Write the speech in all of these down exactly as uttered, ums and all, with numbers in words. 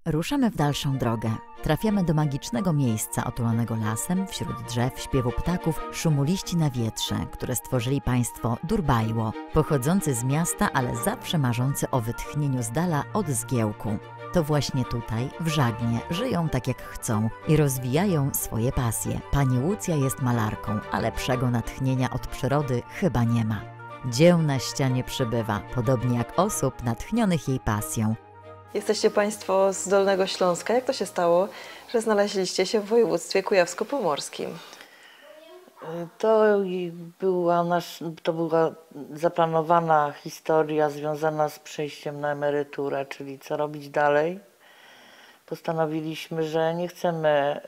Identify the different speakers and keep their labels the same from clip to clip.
Speaker 1: Ruszamy w dalszą drogę. Trafiamy do magicznego miejsca otulonego lasem, wśród drzew, śpiewu ptaków, szumu liści na wietrze, które stworzyli państwo Durbajło, pochodzący z miasta, ale zawsze marzący o wytchnieniu z dala od zgiełku. To właśnie tutaj, w Żagnie, żyją tak jak chcą i rozwijają swoje pasje. Pani Łucja jest malarką, a lepszego natchnienia od przyrody chyba nie ma. Dzieł na ścianie przybywa, podobnie jak osób natchnionych jej pasją.
Speaker 2: Jesteście Państwo z Dolnego Śląska. Jak to się stało, że znaleźliście się w województwie kujawsko-pomorskim?
Speaker 3: To była, nasz, to była zaplanowana historia związana z przejściem na emeryturę, czyli co robić dalej. Postanowiliśmy, że nie chcemy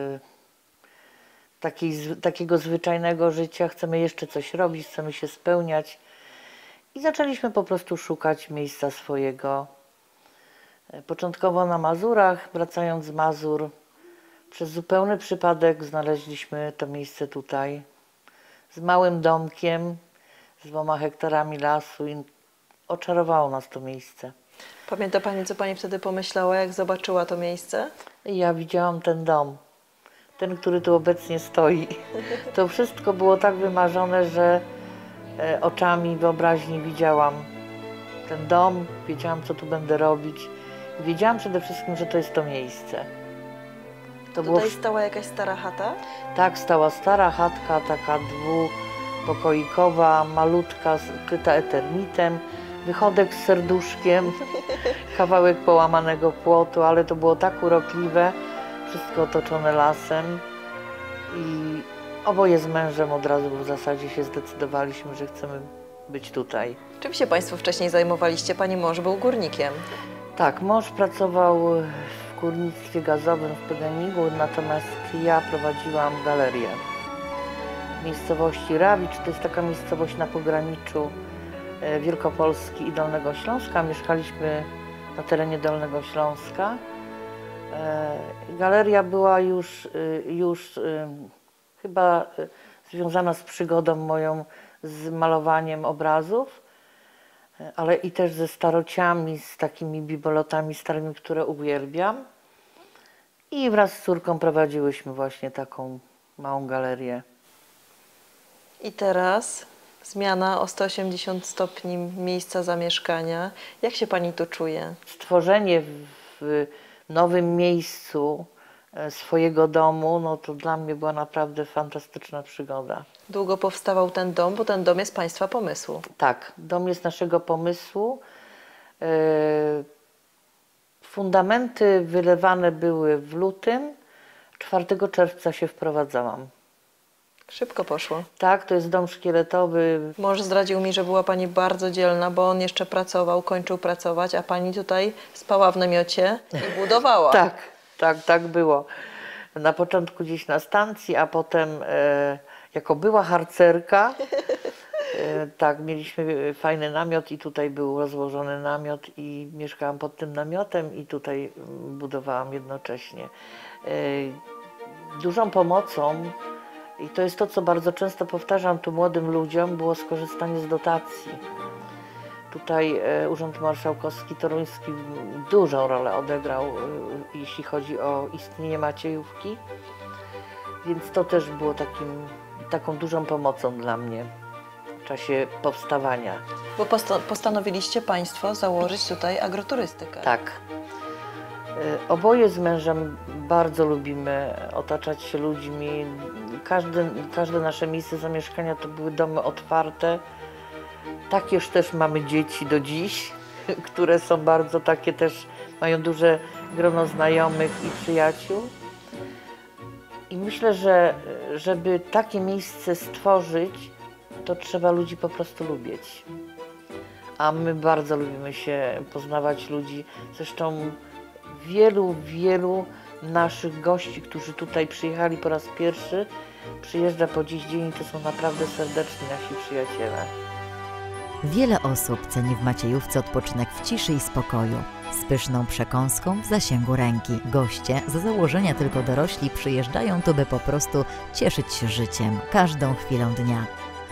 Speaker 3: y, takiej, takiego zwyczajnego życia, chcemy jeszcze coś robić, chcemy się spełniać. I zaczęliśmy po prostu szukać miejsca swojego. Początkowo na Mazurach, wracając z Mazur, przez zupełny przypadek znaleźliśmy to miejsce tutaj, z małym domkiem, z dwoma hektarami lasu i oczarowało nas to miejsce.
Speaker 2: Pamięta Pani, co Pani wtedy pomyślała, jak zobaczyła to miejsce?
Speaker 3: Ja widziałam ten dom, ten, który tu obecnie stoi. To wszystko było tak wymarzone, że oczami wyobraźni widziałam ten dom, wiedziałam, co tu będę robić. Wiedziałam przede wszystkim, że to jest to miejsce.
Speaker 2: To Tutaj było... stała jakaś stara chata?
Speaker 3: Tak, stała stara chatka, taka dwupokoikowa, malutka, kryta eternitem, wychodek z serduszkiem, kawałek połamanego płotu, ale to było tak urokliwe, wszystko otoczone lasem i oboje z mężem od razu w zasadzie się zdecydowaliśmy, że chcemy być tutaj.
Speaker 2: Czym się Państwo wcześniej zajmowaliście? Pani mąż był górnikiem.
Speaker 3: Tak, mąż pracował w górnictwie gazowym w Pegenigu, natomiast ja prowadziłam galerię w miejscowości Rawicz. To jest taka miejscowość na pograniczu Wielkopolski i Dolnego Śląska. Mieszkaliśmy na terenie Dolnego Śląska. Galeria była już, już chyba związana z przygodą moją z malowaniem obrazów, ale i też ze starociami, z takimi bibolotami starymi, które uwielbiam. I wraz z córką prowadziłyśmy właśnie taką małą galerię.
Speaker 2: I teraz zmiana o sto osiemdziesiąt stopni miejsca zamieszkania. Jak się Pani tu czuje?
Speaker 3: Stworzenie w nowym miejscu swojego domu, no to dla mnie była naprawdę fantastyczna przygoda.
Speaker 2: Długo powstawał ten dom, bo ten dom jest Państwa pomysłu.
Speaker 3: Tak, dom jest naszego pomysłu. Fundamenty wylewane były w lutym, czwartego czerwca się wprowadzałam.
Speaker 2: Szybko poszło.
Speaker 3: Tak, to jest dom szkieletowy.
Speaker 2: Mąż zdradził mi, że była Pani bardzo dzielna, bo on jeszcze pracował, kończył pracować, a Pani tutaj spała w namiocie i budowała.
Speaker 3: Tak, tak, tak było. Na początku gdzieś na stacji, a potem e, jako była harcerka, e, tak, mieliśmy fajny namiot i tutaj był rozłożony namiot i mieszkałam pod tym namiotem i tutaj budowałam jednocześnie. E, dużą pomocą, i to jest to, co bardzo często powtarzam tu młodym ludziom, było skorzystanie z dotacji. Tutaj e, Urząd Marszałkowski Toruński dużą rolę odegrał, e, jeśli chodzi o istnienie Maciejówki, więc to też było takim, taką dużą pomocą dla mnie w czasie powstawania.
Speaker 2: Bo posta postanowiliście Państwo założyć tutaj agroturystykę.
Speaker 3: Tak. E, oboje z mężem bardzo lubimy otaczać się ludźmi. Każde, każde nasze miejsce zamieszkania to były domy otwarte. Takież też mamy dzieci do dziś, które są bardzo takie też, mają duże grono znajomych i przyjaciół. I myślę, że żeby takie miejsce stworzyć, to trzeba ludzi po prostu lubić. A my bardzo lubimy się poznawać ludzi. Zresztą wielu, wielu naszych gości, którzy tutaj przyjechali po raz pierwszy, przyjeżdża po dziś dzień i to są naprawdę serdeczni nasi przyjaciele.
Speaker 1: Wiele osób ceni w Maciejówce odpoczynek w ciszy i spokoju, z pyszną przekąską w zasięgu ręki. Goście, z założenia tylko dorośli, przyjeżdżają tu, by po prostu cieszyć się życiem, każdą chwilą dnia.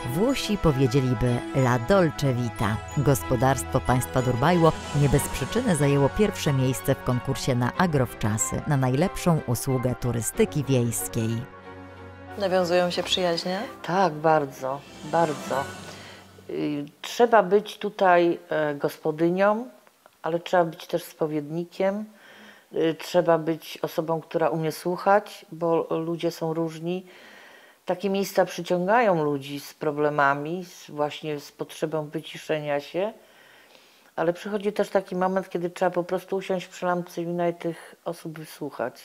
Speaker 1: Włosi powiedzieliby La Dolce Vita. Gospodarstwo państwa Durbajło nie bez przyczyny zajęło pierwsze miejsce w konkursie na Agrowczasy na najlepszą usługę turystyki wiejskiej.
Speaker 2: Nawiązują się przyjaźnie?
Speaker 3: Tak, bardzo, bardzo. Y, Trzeba być tutaj e, gospodynią, ale trzeba być też spowiednikiem. Y, Trzeba być osobą, która umie słuchać, bo ludzie są różni. Takie miejsca przyciągają ludzi z problemami, z, właśnie z potrzebą wyciszenia się, ale przychodzi też taki moment, kiedy trzeba po prostu usiąść przy lampce wina i tych osób wysłuchać.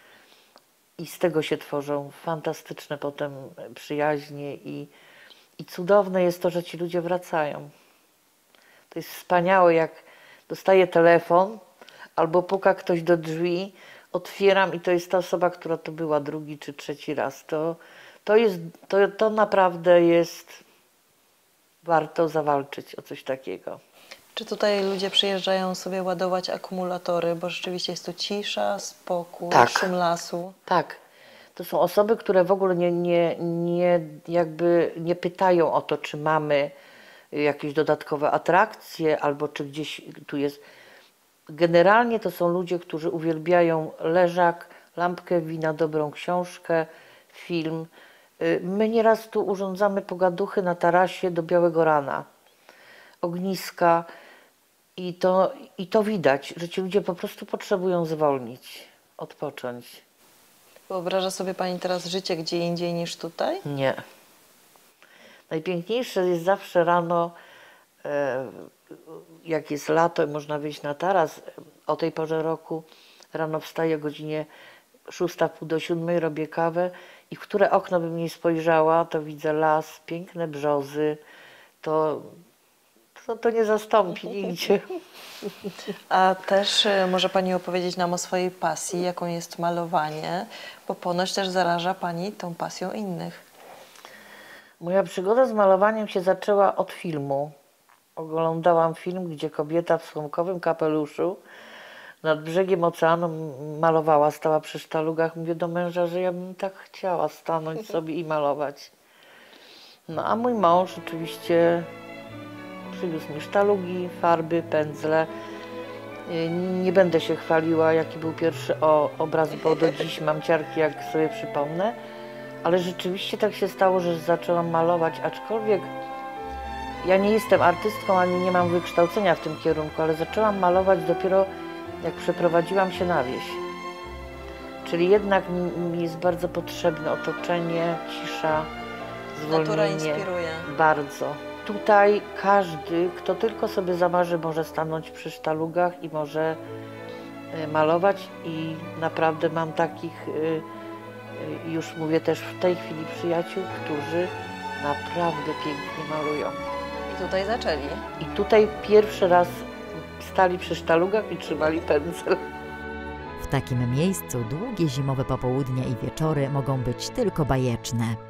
Speaker 3: I z tego się tworzą fantastyczne potem przyjaźnie i, i cudowne jest to, że ci ludzie wracają. To jest wspaniałe, jak dostaję telefon albo puka ktoś do drzwi, otwieram i to jest ta osoba, która to była drugi czy trzeci raz. To, to, jest, to, to naprawdę jest warto zawalczyć o coś takiego.
Speaker 2: Czy tutaj ludzie przyjeżdżają sobie ładować akumulatory, bo rzeczywiście jest tu cisza, spokój,
Speaker 3: Tak.
Speaker 2: szum lasu?
Speaker 3: Tak. To są osoby, które w ogóle nie, nie, nie, jakby nie pytają o to, czy mamy jakieś dodatkowe atrakcje albo czy gdzieś tu jest. Generalnie to są ludzie, którzy uwielbiają leżak, lampkę wina, dobrą książkę, film. My nieraz tu urządzamy pogaduchy na tarasie do białego rana, ogniska i to, i to widać, że ci ludzie po prostu potrzebują zwolnić, odpocząć.
Speaker 2: Wyobraża sobie Pani teraz życie gdzie indziej niż tutaj?
Speaker 3: Nie. Najpiękniejsze jest zawsze rano, e, jak jest lato i można wyjść na taras. O tej porze roku rano wstaję o godzinie szósta, pół do siódmej, robię kawę i w które okno bym nie spojrzała, to widzę las, piękne brzozy. To, to, to nie zastąpi nigdzie.
Speaker 2: A też y, może Pani opowiedzieć nam o swojej pasji, jaką jest malowanie, bo ponoć też zaraża Pani tą pasją innych.
Speaker 3: Moja przygoda z malowaniem się zaczęła od filmu. Oglądałam film, gdzie kobieta w słomkowym kapeluszu nad brzegiem oceanu malowała, stała przy sztalugach. Mówię do męża, że ja bym tak chciała stanąć sobie i malować. No a mój mąż oczywiście przywiózł mi sztalugi, farby, pędzle. Nie będę się chwaliła, jaki był pierwszy o, obraz, bo do dziś mam ciarki, jak sobie przypomnę. Ale rzeczywiście tak się stało, że zaczęłam malować, aczkolwiek ja nie jestem artystką, ani nie mam wykształcenia w tym kierunku, ale zaczęłam malować dopiero jak przeprowadziłam się na wieś. Czyli jednak mi, mi jest bardzo potrzebne otoczenie, cisza, zwolnienie.
Speaker 2: Natura inspiruje.
Speaker 3: Bardzo. Tutaj każdy, kto tylko sobie zamarzy, może stanąć przy sztalugach i może y, malować i naprawdę mam takich, y, y, już mówię też w tej chwili przyjaciół, którzy naprawdę pięknie malują.
Speaker 2: I tutaj zaczęli.
Speaker 3: I tutaj pierwszy raz stali przy sztalugach i trzymali pędzel.
Speaker 1: W takim miejscu długie zimowe popołudnia i wieczory mogą być tylko bajeczne.